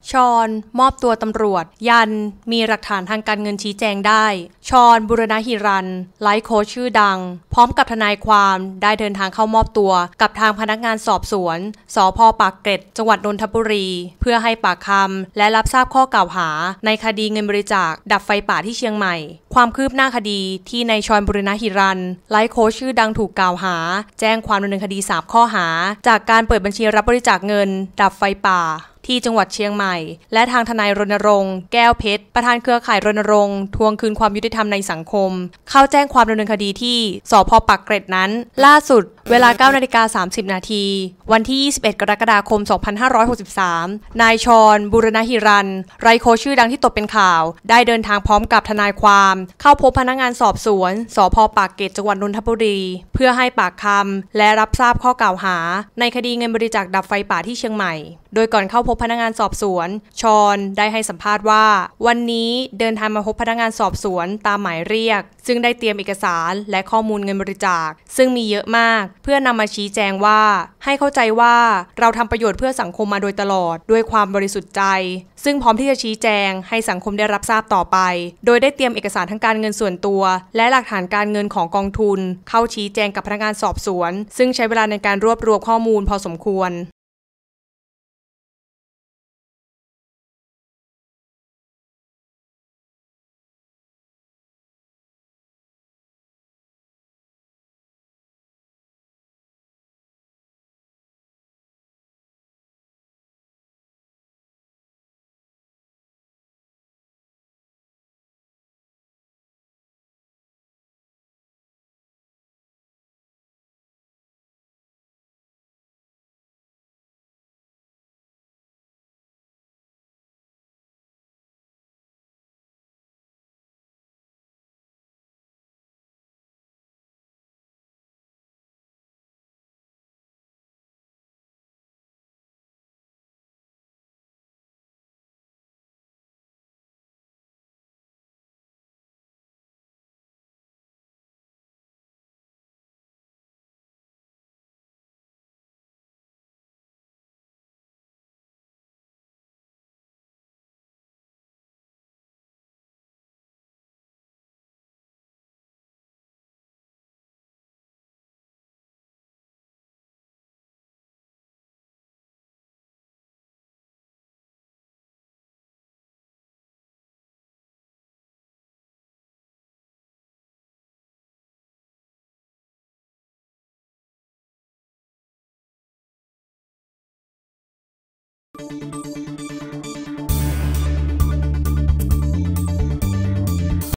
ชอนมอบตัวตำรวจยันมีหลักฐานทางการเงินชี้แจงได้ชอนบุรณหิรัญไลฟ์โค้ชชื่อดังพร้อมกับทนายความได้เดินทางเข้ามอบตัวกับทางพนักงานสอบสวนสภ.ปากเกร็ดจังหวัดนนทบุรีเพื่อให้ปากคำและรับทราบข้อกล่าวหาในคดีเงินบริจาคดับไฟป่าที่เชียงใหม่ความคืบหน้าคดีที่นายชอนบุรณหิรัญไลฟ์โค้ชชื่อดังถูกกล่าวหาแจ้งความดำเนินคดี3ข้อหาจากการเปิดบัญชีรับบริจาคเงินดับไฟป่าที่จังหวัดเชียงใหม่และทางทนายรณรงค์แก้วเพชรประธานเครือข่ายรณรงค์ทวงคืนความยุติธรรมในสังคมเข้าแจ้งความดำเนินคดีที่สภ.ปากเกร็ดนั้นล่าสุดเวลา 9:30 น.วันที่ 21 กรกฎาคม 2563 นายชอนบุรณหิรัญไลฟ์โค้ชชื่อดังที่ตกเป็นข่าวได้เดินทางพร้อมกับทนายความเข้าพบพนักงานสอบสวนสภ.ปากเกร็ดจังหวัดนนทบุรีเพื่อให้ปากคำและรับทราบข้อกล่าวหาในคดีเงินบริจาคดับไฟป่าที่เชียงใหม่โดยก่อนเข้าพบพนักงานสอบสวนชอนได้ให้สัมภาษณ์ว่าวันนี้เดินทางมาพบพนักงานสอบสวนตามหมายเรียกซึ่งได้เตรียมเอกสารและข้อมูลเงินบริจาคซึ่งมีเยอะมากเพื่อนำมาชี้แจงว่าให้เข้าใจว่าเราทำประโยชน์เพื่อสังคมมาโดยตลอดด้วยความบริสุทธิ์ใจซึ่งพร้อมที่จะชี้แจงให้สังคมได้รับทราบต่อไปโดยได้เตรียมเอกสารทางการเงินส่วนตัวและหลักฐานการเงินของกองทุนเข้าชี้แจงกับพนักงานสอบสวนซึ่งใช้เวลาในการรวบรวมข้อมูลพอสมควร